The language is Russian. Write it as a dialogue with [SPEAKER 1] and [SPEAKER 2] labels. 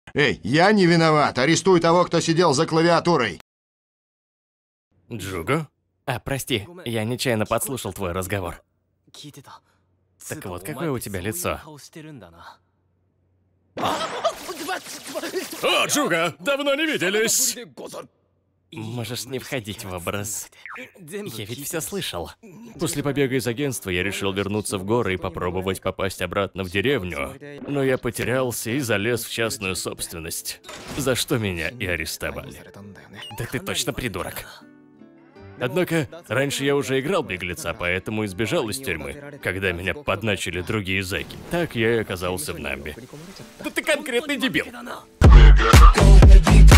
[SPEAKER 1] Эй, я не виноват. Арестуй того, кто сидел за клавиатурой.
[SPEAKER 2] Джуго?
[SPEAKER 3] А, прости, я нечаянно подслушал твой разговор.
[SPEAKER 2] Так вот, какое у тебя лицо? О, Джуго, давно не виделись!
[SPEAKER 3] Можешь не входить в образ. Я ведь все слышал.
[SPEAKER 2] После побега из агентства я решил вернуться в горы и попробовать попасть обратно в деревню. Но я потерялся и залез в частную собственность, за что меня и арестовали.
[SPEAKER 3] Да ты точно придурок.
[SPEAKER 2] Однако, раньше я уже играл беглеца, поэтому избежал из тюрьмы, когда меня подначили другие зэки. Так я и оказался в Намбе.
[SPEAKER 3] Да ты конкретный дебил.